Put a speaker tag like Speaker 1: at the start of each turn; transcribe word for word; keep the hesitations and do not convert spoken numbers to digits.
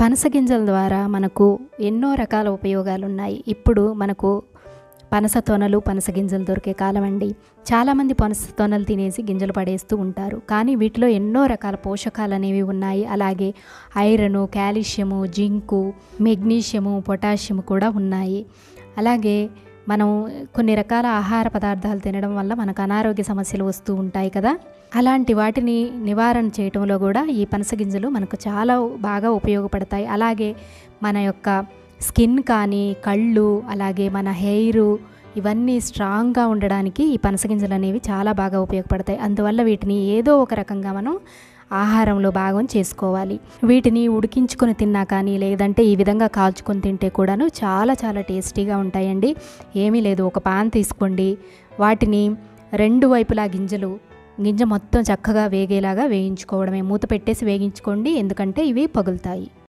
Speaker 1: పనస గింజల ద్వారా మనకు ఎన్నో రకాల ఉపయోగాలు ఉన్నాయి. ఇప్పుడు మనకు పనస తొనలు, పనస గింజలు దొరికే కాలం అండి. చాలామంది పనస తొనలు తినేసి గింజలు పడేస్తూ ఉంటారు. కానీ వీటిలో ఎన్నో రకాల పోషకాలు అనేవి ఉన్నాయి. అలాగే iron, calcium, zinc, magnesium, potassium కూడా ఉన్నాయి. అలాగే మనం కొన్ని రకాల ఆహార పదార్థాలు తినడం వల్ల మనకు అనారోగ్య సమస్యలు వస్తూ ఉంటాయి కదా. అలాంటి వాటిని నివారణ చేయటంలో కూడా ఈ పనస గింజలు మనకు చాలా బాగా ఉపయోగపడతాయి. అలాగే మన యొక్క స్కిన్ కానీ, కళ్ళు, అలాగే మన హెయిర్ ఇవన్నీ స్ట్రాంగ్గా ఉండడానికి ఈ పనస గింజలు అనేవి చాలా బాగా ఉపయోగపడతాయి. అందువల్ల వీటిని ఏదో ఒక రకంగా మనం ఆహారంలో భాగం చేసుకోవాలి. వీటిని ఉడికించుకొని తిన్నా కానీ, లేదంటే ఈ విధంగా కాల్చుకొని తింటే కూడాను చాలా చాలా టేస్టీగా ఉంటాయండి. ఏమీ లేదు, ఒక పాన్ తీసుకోండి, వాటిని రెండు వైపులా గింజలు గింజ మొత్తం చక్కగా వేగేలాగా వేయించుకోవడమే. మూత పెట్టేసి వేగించుకోండి, ఎందుకంటే ఇవి పగులుతాయి.